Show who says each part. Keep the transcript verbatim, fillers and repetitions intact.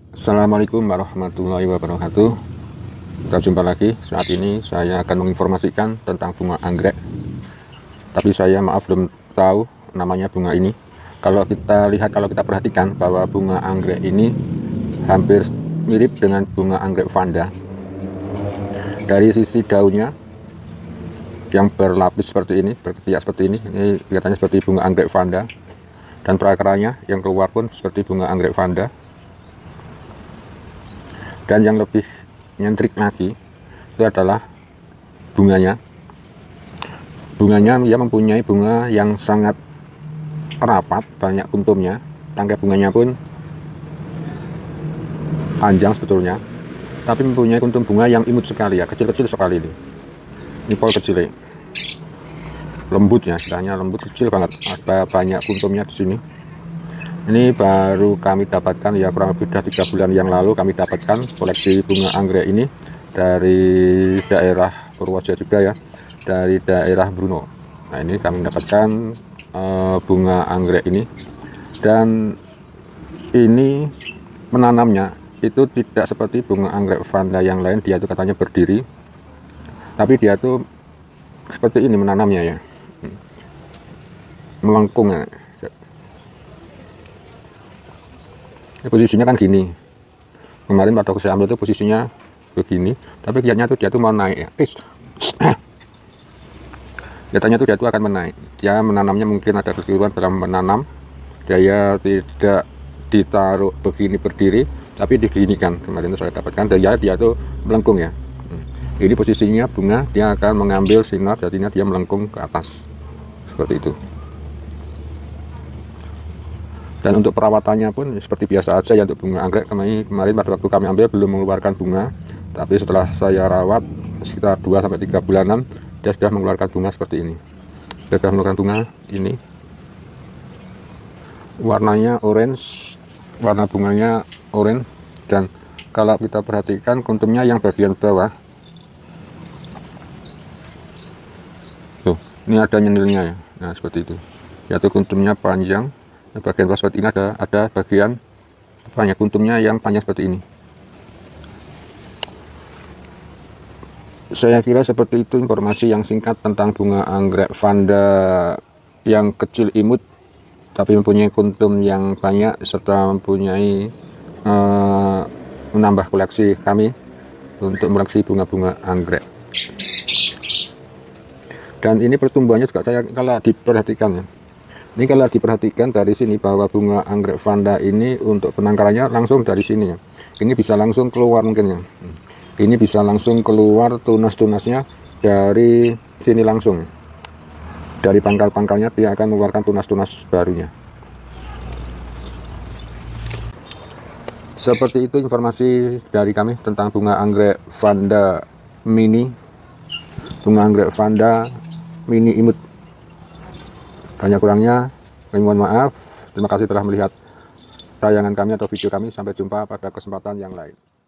Speaker 1: Assalamualaikum warahmatullahi wabarakatuh. Kita jumpa lagi. Saat ini saya akan menginformasikan tentang bunga anggrek. Tapi saya maaf belum tahu namanya bunga ini. Kalau kita lihat, kalau kita perhatikan bahwa bunga anggrek ini hampir mirip dengan bunga anggrek vanda. Dari sisi daunnya yang berlapis seperti ini, berketiak seperti ini, ini kelihatannya seperti bunga anggrek vanda. Dan perakaranya yang keluar pun seperti bunga anggrek vanda. Dan yang lebih nyentrik lagi itu adalah bunganya. Bunganya dia mempunyai bunga yang sangat rapat, banyak kuntumnya. Tangkai bunganya pun panjang sebetulnya, tapi mempunyai kuntum bunga yang imut sekali ya, kecil-kecil sekali ini. Ini pol kecil, lembut ya, istilahnya lembut, kecil banget. Ada banyak kuntumnya di sini. Ini baru kami dapatkan ya, kurang lebih sudah tiga bulan yang lalu kami dapatkan koleksi bunga anggrek ini dari daerah Purworejo juga ya, dari daerah Bruno. Nah, ini kami mendapatkan uh, bunga anggrek ini, dan ini menanamnya itu tidak seperti bunga anggrek vanda yang lain. Dia itu katanya berdiri, tapi dia tuh seperti ini menanamnya ya, melengkung ya. Ini posisinya kan gini. Kemarin pada saya ambil itu posisinya begini, tapi kelihatannya tuh dia tuh mau naik ya. Eh, Kelihatannya tuh dia tuh akan menaik. Dia menanamnya mungkin ada kekeliruan dalam menanam. Dia tidak ditaruh begini berdiri, tapi diginikan. Kemarin itu saya dapatkan. Dia dia tuh melengkung ya. Ini posisinya bunga, dia akan mengambil sinar, jadinya dia melengkung ke atas seperti itu. Dan untuk perawatannya pun seperti biasa aja ya untuk bunga anggrek. Kemarin, kemarin pada waktu kami ambil belum mengeluarkan bunga, tapi setelah saya rawat sekitar dua sampai tiga bulanan, dia sudah mengeluarkan bunga seperti ini. Dia sudah mengeluarkan bunga ini. Warnanya orange, warna bunganya orange, dan kalau kita perhatikan kuntumnya yang bagian bawah. Tuh, ini ada nyenilnya ya. Nah, seperti itu. Yaitu kuntumnya panjang. Bagian bawah seperti ini ada ada bagian banyak kuntumnya yang panjang seperti ini. Saya kira seperti itu informasi yang singkat tentang bunga anggrek vanda yang kecil imut tapi mempunyai kuntum yang banyak, serta mempunyai uh, menambah koleksi kami untuk koleksi bunga-bunga anggrek. Dan ini pertumbuhannya juga saya kalau diperhatikan ya. Ini kalau diperhatikan dari sini bahwa bunga anggrek vanda ini untuk penangkarannya langsung dari sini ya. Ini bisa langsung keluar mungkin ya. Ini bisa langsung keluar tunas-tunasnya dari sini langsung. Dari pangkal-pangkalnya dia akan mengeluarkan tunas-tunas barunya. Seperti itu informasi dari kami tentang bunga anggrek vanda mini. Bunga anggrek vanda mini imut. Banyak kurangnya kami mohon maaf. Terima kasih telah melihat tayangan kami atau video kami. Sampai jumpa pada kesempatan yang lain.